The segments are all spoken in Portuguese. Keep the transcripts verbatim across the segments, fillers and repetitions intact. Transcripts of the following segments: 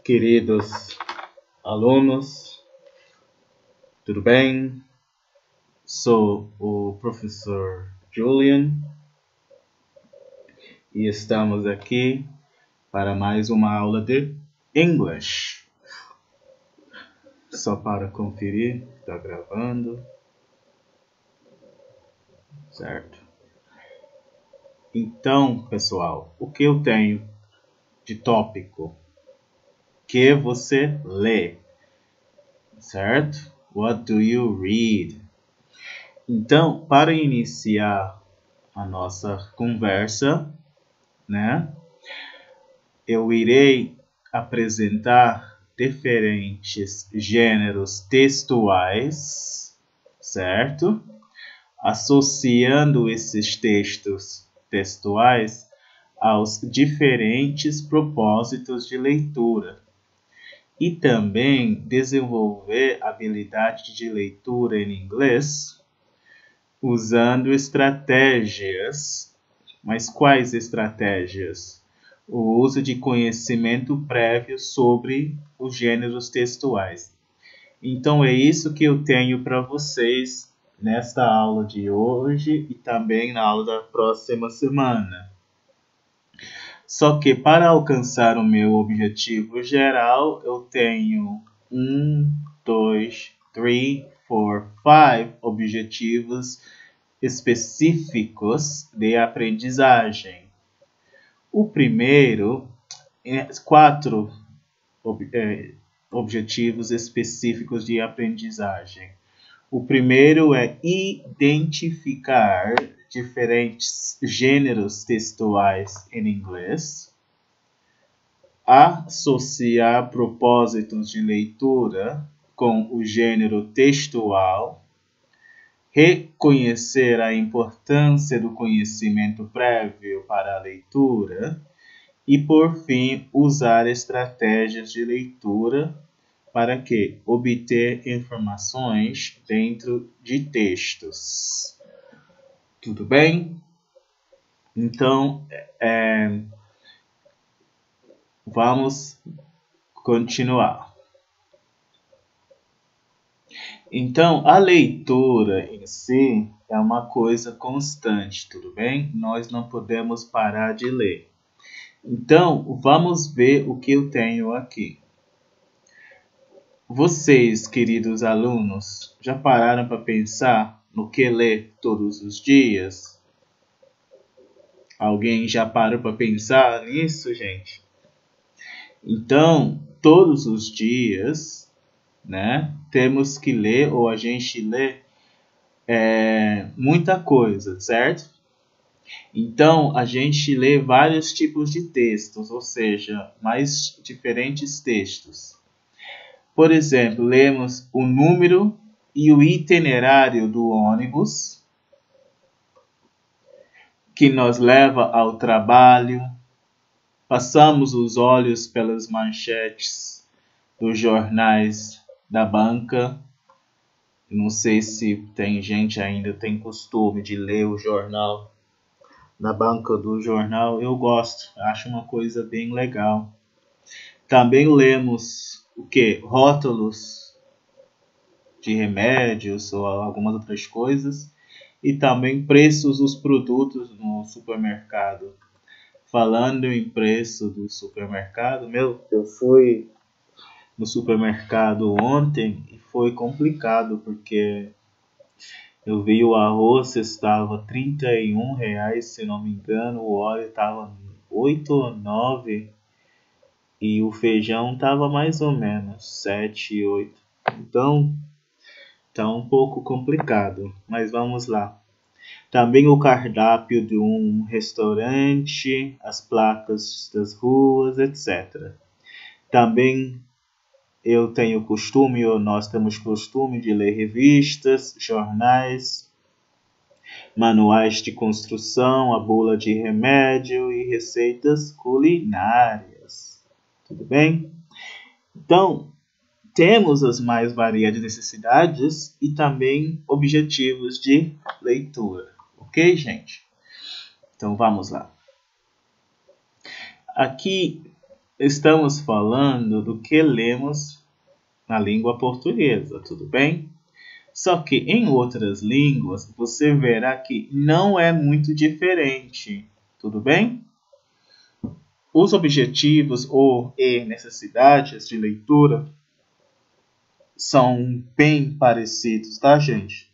Queridos alunos, tudo bem? Sou o professor Julian e estamos aqui para mais uma aula de English. Só para conferir, está gravando, certo? Então, pessoal, o que eu tenho de tópico? Que você lê, certo? What do you read? Então, para iniciar a nossa conversa, né, eu irei apresentar diferentes gêneros textuais, certo? Associando esses textos textuais aos diferentes propósitos de leitura. E também desenvolver habilidade de leitura em inglês usando estratégias. Mas quais estratégias? O uso de conhecimento prévio sobre os gêneros textuais. Então é isso que eu tenho para vocês nesta aula de hoje e também na aula da próxima semana. Só que para alcançar o meu objetivo geral, eu tenho um, dois, três, quatro, cinco objetivos específicos de aprendizagem. O primeiro é quatro ob, é, objetivos específicos de aprendizagem. O primeiro é identificar diferentes gêneros textuais em inglês, associar propósitos de leitura com o gênero textual, reconhecer a importância do conhecimento prévio para a leitura e, por fim, usar estratégias de leitura para que obter informações dentro de textos. Tudo bem? Então, é, vamos continuar. Então, a leitura em si é uma coisa constante, tudo bem? Nós não podemos parar de ler. Então, vamos ver o que eu tenho aqui. Vocês, queridos alunos, já pararam para pensar no que ler todos os dias? Alguém já parou para pensar nisso, gente? Então, todos os dias, né, temos que ler, ou a gente lê é, muita coisa, certo? Então, a gente lê vários tipos de textos, ou seja, mais diferentes textos. Por exemplo, lemos o número e o itinerário do ônibus que nos leva ao trabalho. Passamos os olhos pelas manchetes dos jornais da banca. Não sei se tem gente ainda tem costume de ler o jornal na banca do jornal. Eu gosto, acho uma coisa bem legal. Também lemos o que? Rótulos de remédios ou algumas outras coisas. E também preços dos produtos no supermercado. Falando em preço do supermercado, meu, eu fui no supermercado ontem e foi complicado, porque eu vi o arroz estava trinta e um reais, se não me engano, o óleo estava oito ou nove e o feijão estava mais ou menos sete, oito. Então, tá um pouco complicado, mas vamos lá. Também o cardápio de um restaurante, as placas das ruas, etcétera. Também eu tenho costume, ou nós temos costume de ler revistas, jornais, manuais de construção, a bula de remédio e receitas culinárias. Tudo bem? Então, temos as mais variadas necessidades e também objetivos de leitura. Ok, gente? Então, vamos lá. Aqui estamos falando do que lemos na língua portuguesa, tudo bem? Só que em outras línguas você verá que não é muito diferente, tudo bem? Os objetivos ou e necessidades de leitura são bem parecidos, tá, gente?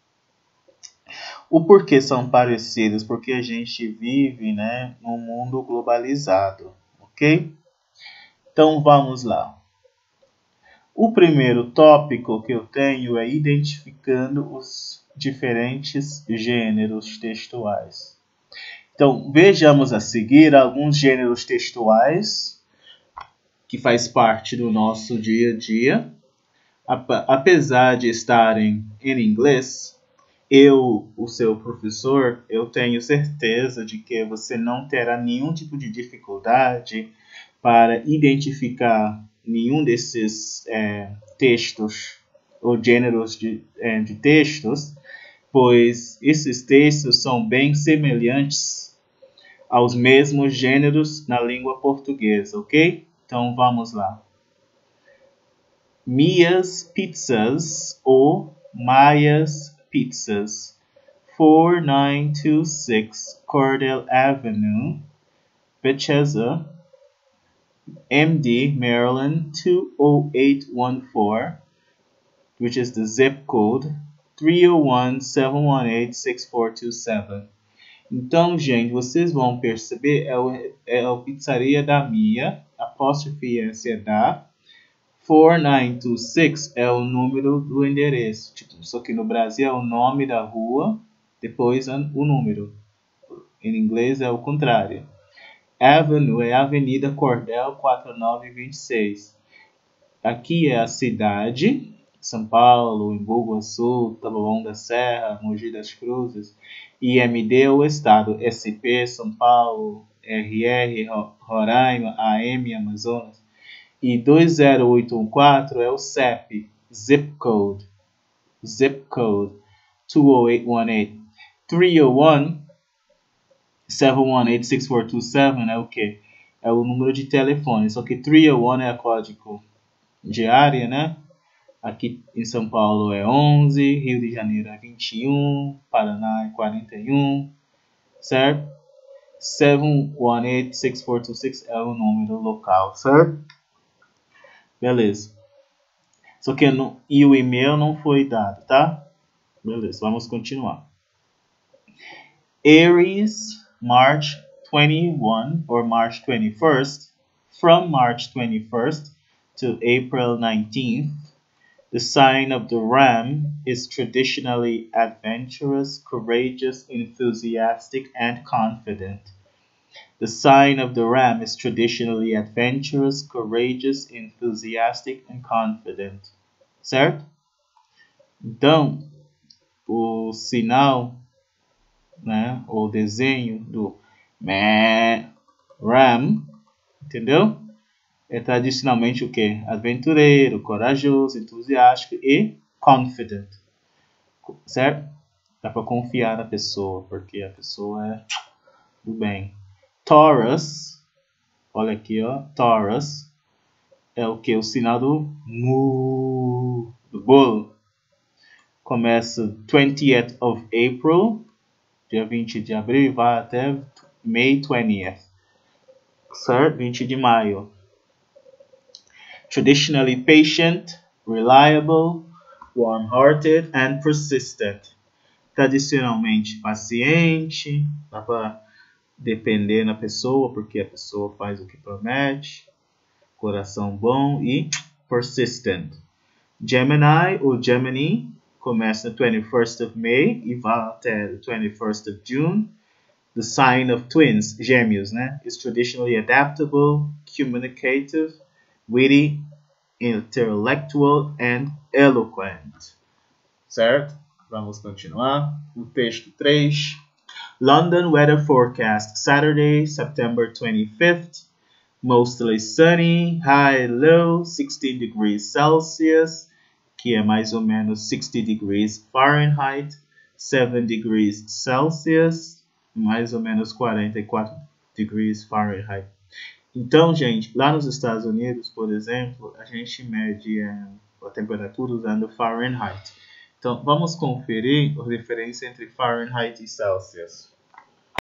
O porquê são parecidos? Porque a gente vive, né, num mundo globalizado, ok? Então vamos lá. O primeiro tópico que eu tenho é identificando os diferentes gêneros textuais. Então, vejamos a seguir alguns gêneros textuais que faz parte do nosso dia a dia. Apesar de estarem em inglês, eu, o seu professor, eu tenho certeza de que você não terá nenhum tipo de dificuldade para identificar nenhum desses é, textos ou gêneros de, é, de textos, pois esses textos são bem semelhantes aos mesmos gêneros na língua portuguesa, ok? Então vamos lá. Mia's Pizzas ou Maia's Pizzas, four nine two six Cordell Avenue, Bethesda, M D, Maryland two oh eight one four, which is the zip code three oh one, seven one eight, six four two seven. Então, gente, vocês vão perceber, é, o, é a pizzaria da Mia, apóstrofe S é da, four nine two six é o número do endereço. Tipo, só que no Brasil é o nome da rua, depois o número. Em inglês é o contrário. Avenue é Avenida Cordell quatro nove dois seis. Aqui é a cidade, São Paulo, Embu, Guaçu, Taboão da Serra, Mogi das Cruzes. I M D é o estado, S P, São Paulo, R R, Roraima, A M, Amazonas. E dois zero oito um quatro é o C E P, Zip Code, Zip Code two oh eight one eight. three oh one, seven one eight, six four two seven é o quê? É o número de telefone, só que three oh one é código de área, né? Aqui em São Paulo é onze, Rio de Janeiro é vinte e um, Paraná é quarenta e um, certo? seven one eight, six four two six é o número local, certo? Beleza. Só que no, e o e-mail não foi dado, tá? Beleza, vamos continuar. Aries, March twenty-first or March twenty-first, from March twenty-first to April nineteenth. The sign of the ram is traditionally adventurous, courageous, enthusiastic, and confident. The sign of the ram is traditionally adventurous, courageous, enthusiastic, and confident. Certo? Então, o sinal, né, o desenho do ram, entendeu? É tradicionalmente o quê? Aventureiro, corajoso, entusiástico e confident. Certo? Dá para confiar na pessoa, porque a pessoa é do bem. Taurus, olha aqui, ó. Taurus é o que? O sinal do mu, do bolo. Começa twentieth of April, dia vinte de abril, e vai até May twentieth. Certo? vinte de maio. Traditionally patient, reliable, warm-hearted, and persistent. Tradicionalmente paciente, dá para depender da pessoa, porque a pessoa faz o que promete. Coração bom e persistent. Gemini ou Gemini começa no twenty-first of May e vai até the twenty-first of June. The sign of twins, gêmeos, né? Is traditionally adaptable, communicative, witty, intellectual, and eloquent. Certo? Vamos continuar. O texto três. London weather forecast. Saturday, September twenty-fifth. Mostly sunny, high and low, sixteen degrees Celsius, que é mais ou menos sixty degrees Fahrenheit, seven degrees Celsius, mais ou menos quarenta e quatro degrees Fahrenheit. Então, gente, lá nos Estados Unidos, por exemplo, a gente mede é, a temperatura usando Fahrenheit. Então, vamos conferir a diferença entre Fahrenheit e Celsius.